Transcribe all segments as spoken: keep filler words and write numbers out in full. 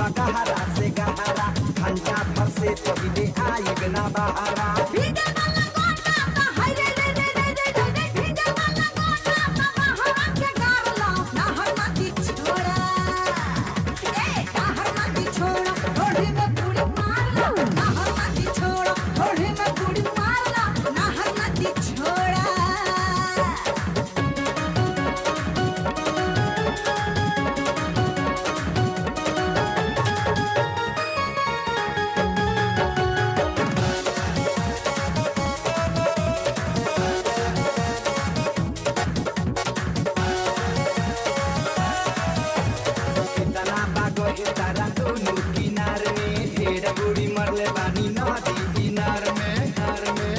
बा गहरा से गहरा घंटा भर से पहिले आई बिना बहारा भीगे वाला गोटा ता हाय रे रे रे रे रे रे भीगे वाला गोटा ता बहारा के गारला ना हर मती छोड़ा ए ना हर मती छोड़ा थोड़ी में पूरी मारला ना हर मती छोड़ा थोड़ी में पूरी मारला ना हर मती छोड़ा तारा दोनों किनार में ढेर बुरी मरले बानी नदी किनार में किनार में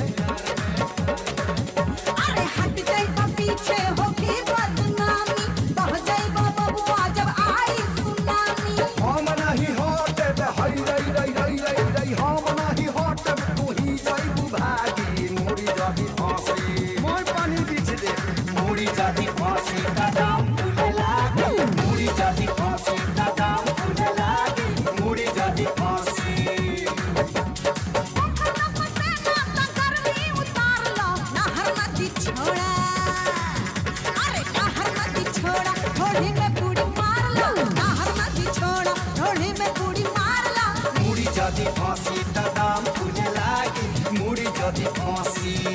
अरे हट जाई तो पीछे होगी बदनामी बह जाई बबुआ जब आई सुनामी हम नहीं होते ते हई रई रई रई रई रई हम नहीं होते तू ही जाई भागी मोरी जाती फांसी मोर पानी बीच दे मोरी जाती फांसी का दाम तुले लागे मोरी जाती फांसी का दाम मुड़ी जाती फांसी देखना पसेना ता गर्मी उतार लो ना हर मती छोड़ा अरे ना हर मती छोड़ा थोड़ी में पूरी मार लो ना हर मती छोड़ा थोड़ी में पूरी मार लो मुड़ी जाती फांसी ता दाम तुझे लागी मुड़ी जाती फांसी